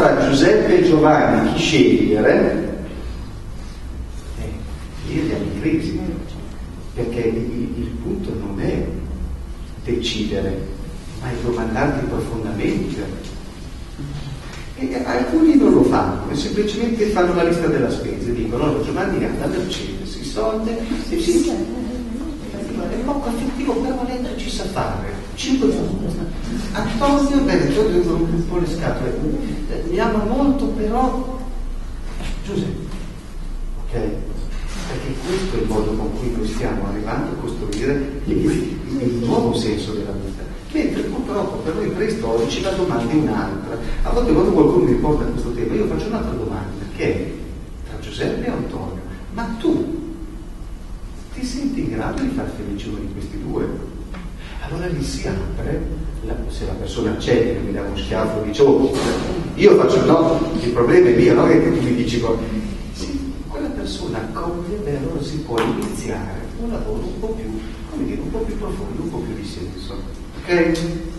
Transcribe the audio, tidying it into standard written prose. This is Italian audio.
fra Giuseppe e Giovanni chi scegliere, lì andiamo in crisi, perché il punto non è decidere, ma è domandarti profondamente. E alcuni non lo fanno, e semplicemente fanno la lista della spesa e dicono: no, Giovanni ha da Mercedes, i soldi, e sì, è poco affettivo, però dentro ci sa fare. 5 giorni. Antonio dentro un po' le scatole, mi ama molto, però Giuseppe, ok? Perché questo è il modo con cui noi stiamo arrivando a costruire il nuovo senso della vita. Mentre purtroppo per noi preistorici la domanda è un'altra. A volte quando qualcuno mi porta a questo tema, io faccio un'altra domanda, che è: tra Giuseppe e Antonio, ma tu ti senti in grado di far felice uno di questi due? Allora lì si apre, se la persona accetta, mi dà uno schiaffo e dice: oh, io faccio no, il problema è mio, no? Che tu mi dici sì, quella persona accoglie e allora si può iniziare un lavoro un po' più, come dire, un po' più profondo, un po' più di senso. Ok?